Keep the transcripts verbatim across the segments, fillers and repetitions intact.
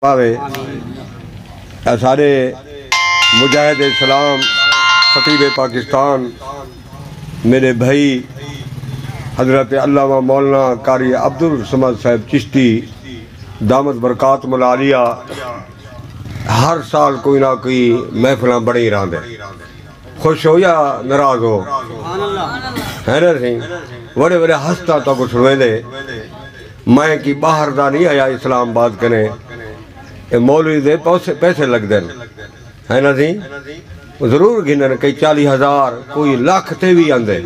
پاوے سارے مجاہد اسلام خطیب پاکستان میرے بھائی حضرت علامہ مولانا قاری عبدالصمد صاحب چشتی دامت برکات ملالیہ ہر سال کوئی نہ کوئی محفلیں بڑی راندے خوش ہو یا ناراض ہو ہے نا سی بڑے بڑے ہستا تو کچھ ہوئے دے میں کی باہر دا نہیں آیا اسلام آباد کریں مولوی دے پیسے لگ دیں ہے نا سی ضرور گنن کئی چالی ہزار کوئی لاکھ تے بھی آندے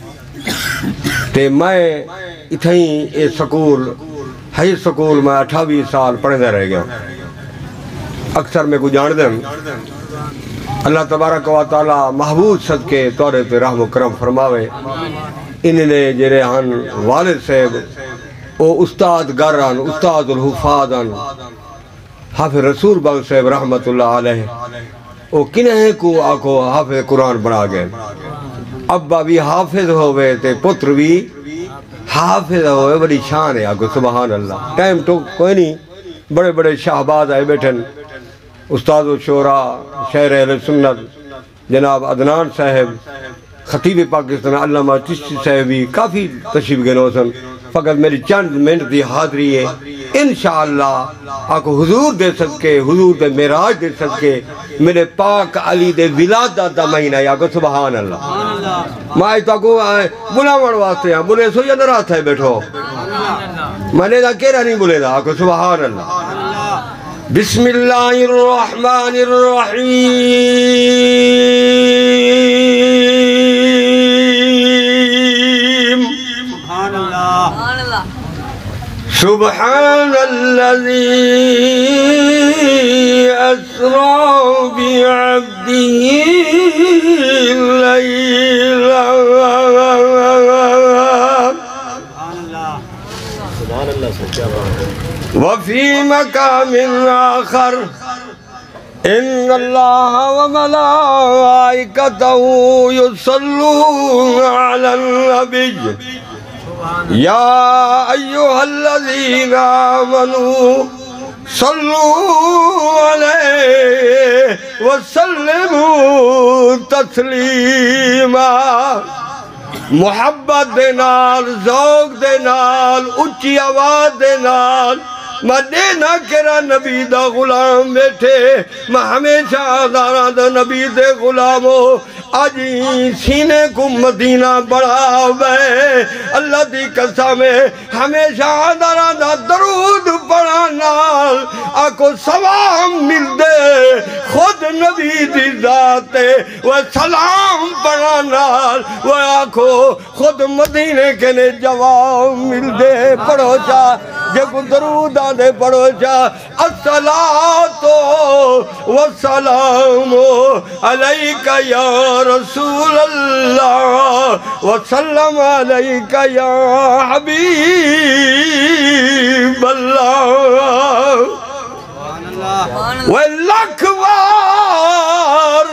تے میں اتھائیں اے سکول ہائی سکول میں اٹھاوی سال پڑھے دے رہ گیا اکثر میں کو جان دیں اللہ تبارک و تعالی محبوب صدقے طورے پہ رحم و کرم فرماوے انہیں نے جرے ہن والد صاحب او استاد گران استاد الحفاظن حافظ رسول باغ صاحب رحمت اللہ علیہ او کنہیں کو آکو حافظ قرآن بنا گئے ابا بھی حافظ ہوئے تے پتر بھی حافظ ہوئے بڑی شان ہے آکو سبحان اللہ ٹائم تو کوئی نہیں بڑے بڑے شہباز آئے بیٹھن استاد و شورا شہر اہل سنت جناب عدنان صاحب خطیب پاکستان علامہ چشتی صاحب بھی کافی تشریف گئے سن فقط میری چند منٹ دی حاضری ہے انشاءاللہ آکو حضور دے صدقے حضور دے معراج دے صدقے میرے پاک علی دے ولادت دا مہینہ ہے آکو سبحان اللہ میں آج تو کو بلاوڑ واسطے ہیں بلے سو یا نراز ہے بیٹھو میں نے دا کہہ نہیں بلے دا آکو سبحان اللہ بسم اللہ الرحمن الرحیم سبحان الذي أسرى بعبده ليلا وفي مقام آخر إن الله وملائكته يصلون على النبي يا أيها الذين آمنوا صلوا عليه وسلموا تسليما محبت دے نال ذوق دے نال اچھی آواز دے نال میں دینا کرا نبی دا غلام بیٹھے میں ہمیشہ آدھارا دا نبی دے غلامو آجی سینے کو مدینہ بڑھا بے اللہ دی قسم ہمیشہ آدھارا دا درود پڑھا نال آکو سلام مل دے خود نبی دی ذات وہ سلام پڑھا نال وہ آکو خود مدینے کے نے جواب مل دے پڑھو جا جے کو درود آدھے پڑھو جا الصلاة والسلام علیکہ یا رسول اللہ وسلم علیکہ یا حبیب اللہ وَالْأَكْوَارِ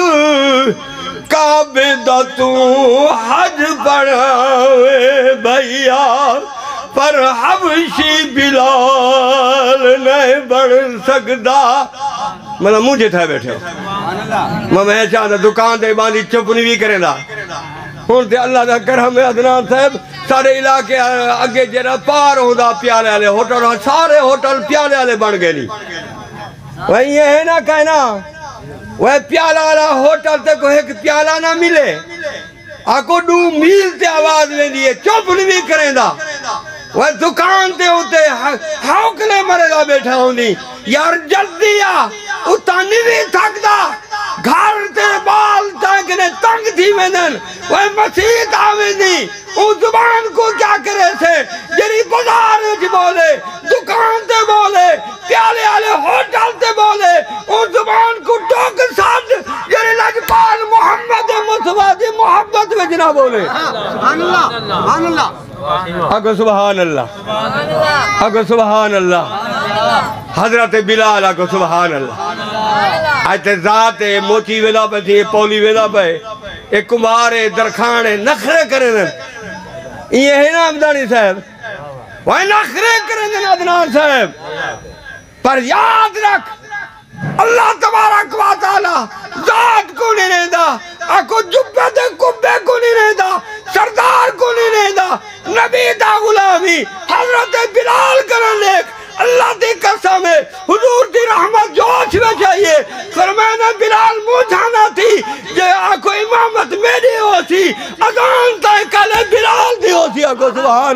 کعبہ تو حج پڑھاوے بھئیا پر حبشی بلال نہیں بڑھ سکتا مطلب مجھے تھا بیٹھے ہو میں چاہتا دکان دے باندھی چپنی بھی کریں دا ہونتے اللہ دا کرم عدنان صاحب سارے علاقے اگے جیرا پار ہوں دا پیالے آلے ہوٹل سارے ہوٹل پیالے آلے بن گئے نہیں وہی یہ ہے نا کہنا وہ پیالہ آلہ ہوٹل تے کو ایک پیالہ نہ ملے آکو دو میل تے آواز لے لیے چپنی بھی کریں دا وہ دکان تے ہوتے ہاؤکلے مرے دا بیٹھا ہوں نہیں یار جلدی آ اتانی بھی تھک دا گھر تے بال تاکنے تنگ تھی میں دن وہ مسیح آویں دی اس زبان کو کیا کرے سے جری بازار جی بولے دکان تے بولے پیالے آلے ہوٹل تے بولے اس زبان کو ٹوک ساتھ جری لجپال محمد مصطفیٰ دی محبت میں جنا بولے سبحان اللہ سبحان اللہ آگو سبحان اللہ آگو سبحان اللہ حضرت بلال آگو سبحان اللہ آئیتے ذات موچی ویلا پہ تھی پولی ویلا پہ ایک کمارے درخانے نخرے کرنے یہ ہے نا عبدانی صاحب وہ نخرے کرنے عدنان صاحب پر یاد رکھ اللہ تبارک و تعالی ذات کو نہیں رہندا آکو جبے دے کبے کو نہیں رہندا سردار کو نہیں رہندا نبی دا غلامی حضرت بلال کرن لیک اللہ دی قسم ہے حضور دی رحمت جوش میں چاہیے فرمانا بلال موجھانا تھی جے آکو امامت میری ہو سی اذان تائے کالے بلال دی ہو سی آکو سبحان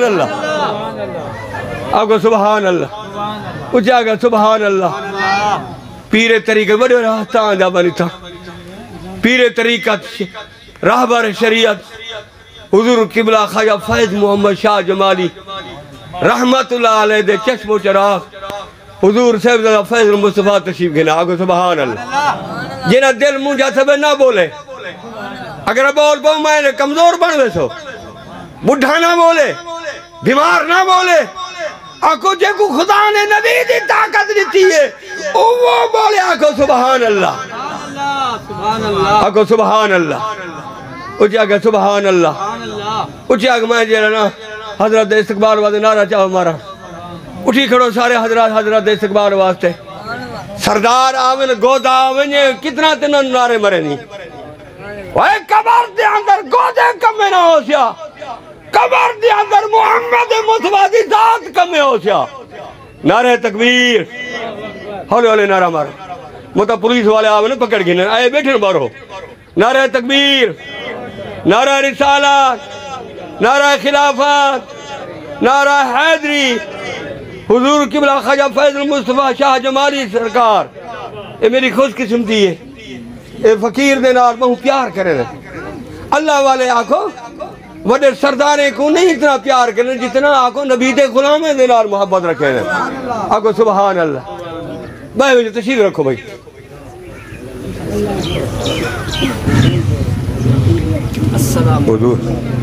اللہ آکو سبحان اللہ اچھے آگا سبحان اللہ پیر طریقہ بڑے راہتا آنجا بنی تھا پیر طریقت راہبر شریعت حضور قبلہ خواجہ فیض محمد شاہ جمالی رحمت اللہ علیہ دے چشم و چراغ حضور صاحب زدہ فیض المصطفیٰ تشریف گھنا آگو سبحان اللہ جنہ دل مجھا سبے نہ بولے اگر بول پاؤں میں نے کمزور بڑھوے سو بڑھا نہ بولے بیمار نہ بولے آکو جے کو خدا نے نبی دی طاقت دیتی ہے وہ بولے آکو سبحان اللہ آکو سبحان اللہ اچھے آگے سبحان اللہ اچھے آگے میں جے رہنا حضرت استقبال واسطے نعرہ چاہو ہمارا اٹھی کھڑو سارے حضرات حضرت استقبال واسطے سردار آمن گودا آمن کتنا تنن نعرے مرے نہیں وہ قبر دے اندر گودے کمیں نہ ہو سیا قبر دے اندر محمد مصطفیٰ دی ذات کمیں ہو سیا نعرہ تکبیر ہولے ہولے نعرہ مارا مطا پولیس والے آمن پکڑ گئے آئے بیٹھے بارو نعرہ تکبیر نعرہ رسالت نعرہ خلافت نعرہ حیدری حضور قبلہ خواجہ فیض المصطفیٰ شاہ جمالی سرکار یہ میری خوش قسمتی ہے یہ فقیر دے نار بہت پیار کرے اللہ والے آکھو وڈے سرداریں کو نہیں اتنا پیار کرنے جتنا آکھو نبی دے غلامیں دے نار محبت رکھے آکھو سبحان اللہ بھائی مجھے تشریف رکھو بھائی السلام حضور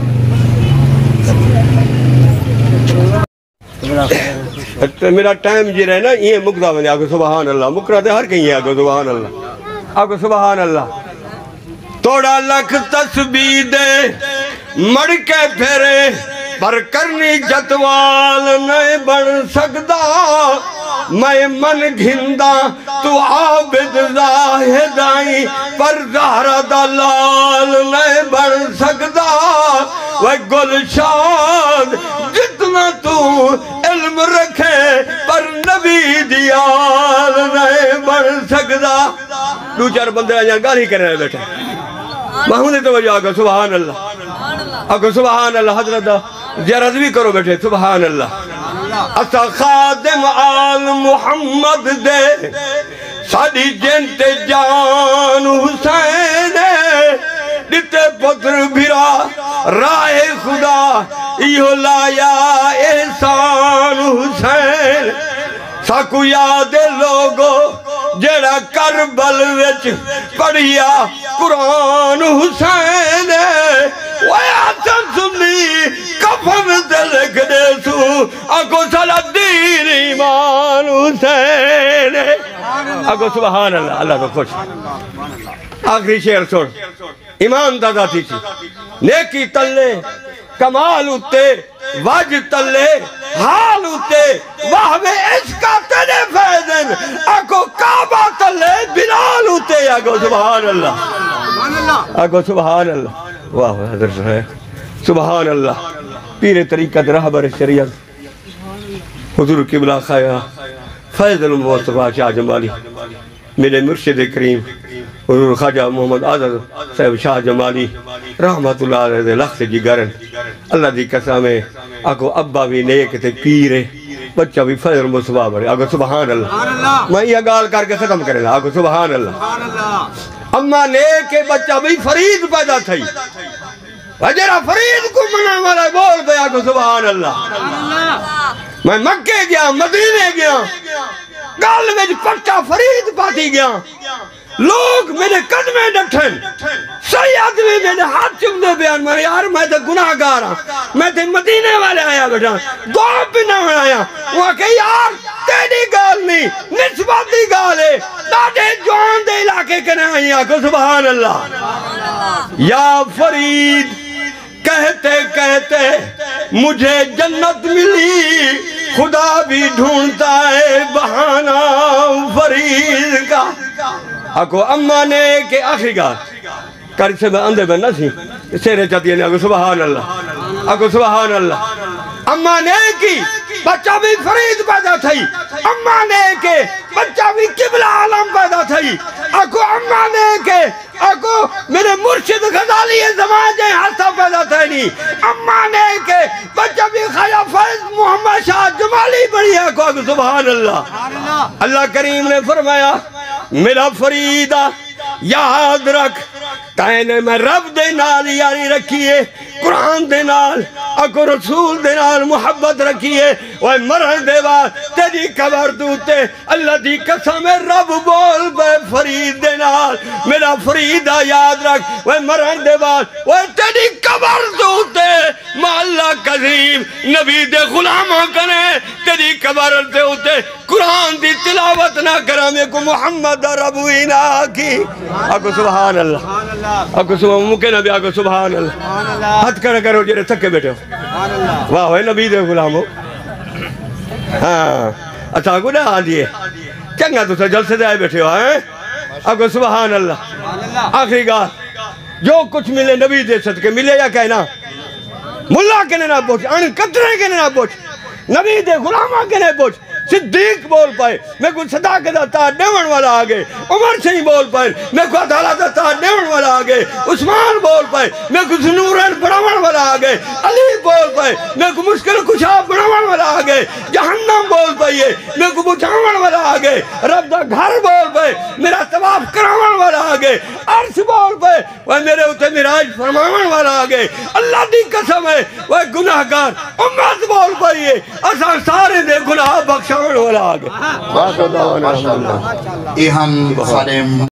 میرا ٹائم جی رہے نا یہ مقدہ بنے آگو سبحان اللہ مقرہ دے ہر کہیں آگو سبحان اللہ آگو سبحان اللہ توڑا لکھ تسبیح دے مڑ کے پھرے پر کرنی جتوال نہیں بن سکتا میں من گھندہ تو عابد زاہدائی پر زہرہ دلال نہیں بن سکتا وہ گلشاد جتنا تو علم رکھے پر نبی دیال نہیں بن سکتا دو چار بندے آجاں گالی کرنے رہے بیٹھے محمود توجہ آگا سبحان اللہ آگا سبحان اللہ حضرت جرد بھی کرو بیٹھے سبحان اللہ اسا خادم آل محمد دے ساڑی جنت جان حسین دیتے پتر بھرا رائے خدا ایہو لایا احسان حسین ساکو یاد لوگو جڑا کربل وچ پڑھیا قرآن حسین ویاتن سنی کفن دلک دے سو اگو صلی دین ایمان حسین اگو سبحان اللہ اللہ تو خوش آخری شعر سوڑ ایمان دادا تھی تھی نیکی تلے کمال اتے وج تلے حال اتے واہوے عشقہ تیرے فیضن اگو کعبہ تلے بلال اتے اگو سبحان اللہ اگو سبحان اللہ واہ حضرت ہے سبحان اللہ پیر طریقت رہبر شریعت حضور قبلہ خواجہ فیض المصطفیٰ شاہ جمالی میرے مرشد کریم حضور خواجہ محمد آزاد صاحب شاہ جمالی رحمت اللہ علیہ دے لخت جی گرن اللہ دی قسم ہے آگو ابا بھی نیک تے پیرے بچہ بھی فیض المصطفیٰ بڑھے آگو سبحان اللہ میں یہ گال کر کے ختم کرے گا آگو سبحان اللہ اما نیک بچہ بھی فرید پیدا تھی وجرہ فرید کو منع والا بول دے آگو سبحان اللہ میں مکے گیا مدینے گیا گال میں پٹا فرید پاتی گیا لوگ میرے قدمیں ڈٹھن صحیح آدمی میرے ہاتھ چم دے بیان میں یار میں تو گناہ گارا میں تو مدینے والے آیا بیٹا دعا بھی نہ آیا وہ کہ یار تیری گال نہیں نسبتی گال ہے داڑے جوان دے علاقے کے نہ آئی آکو سبحان اللہ یا فرید کہتے کہتے مجھے جنت ملی خدا بھی ڈھونڈتا ہے بہانہ فرید کا. آکو اماں نے کہ آخری گا کر سے میں اندھے میں نہ سی سیرے چاہتی ہے آکو سبحان اللہ آکو سبحان اللہ. اماں نے کی بچہ بھی فرید پیدا تھئی. اماں نے کے بچہ بھی قبلہ عالم پیدا تھئی. آکو اماں نے کے آکو میرے مرشد غزالی زمان جائیں حصہ پیدا تھئی نہیں. اماں نے کے بچہ بھی خواجہ فیض محمد شاہ جمالی بڑی ہے. آکو سبحان اللہ. اللہ کریم نے فرمایا میرا فریدہ یاد رکھ تائنے میں رب دے نال یاری رکھیے قرآن دے نال اکو رسول دے نال محبت رکھیے. وہ مرن دے بعد تیری قبر دوتے اللہ دی قسم رب بول بے فرید دے نال میرا فریدہ یاد رکھ. وہ مرن دے بعد وہ تیری قبر دوتے ماں اللہ قدیم نبی دے غلاموں کنے تیری قبر دوتے قرآن دی تلاوت نہ کرامے کو محمد ربوی نہ کی. اکو سبحان اللہ اکو سبحان مکے نبی اکو سبحان اللہ. ہاتھ کرے کرو جیرے تھکے بیٹھے ہو واہ ہوئے نبی دے غلام ہو. ہاں اچھا کو نہ آدھئے چنگا تو سے جلسے دے آئے بیٹھے ہو ہیں. اکو سبحان اللہ. آخری گاہ جو کچھ ملے نبی دے صدقے ملے یا کہنا ملا کہنے نہ پوچھ ان قطرے کہنے نہ پوچھ نبی دے غلامہ کہنے پوچھ. صدیق بول پائے میں کو صداقت تا ڈیون والا آگے. عمر سے ہی بول پائے میں کو عدالت تا ڈیون والا آگے. عثمان بول پائے میں کو نورین بڑھاون والا آگے. علی بول پائے میں کو مشکل کشا بڑھاون والا آگے. جہنم بول پائے میں کو بچاون والا آگے. رب دا گھر بول پائے میرا طواف کراون والا آگے. عرش بول پائے وہ میرے اتے معراج فرماون والا آگے. اللہ دی قسم ہے وہ گناہگار امت بول پائے اساں سارے دے گناہ بخش والا آگے. ماشاءاللہ. یہ ہم سارے